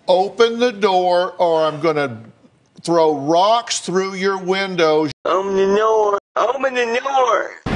Open the door or I'm going to throw rocks through your windows. Open the door. Open the door.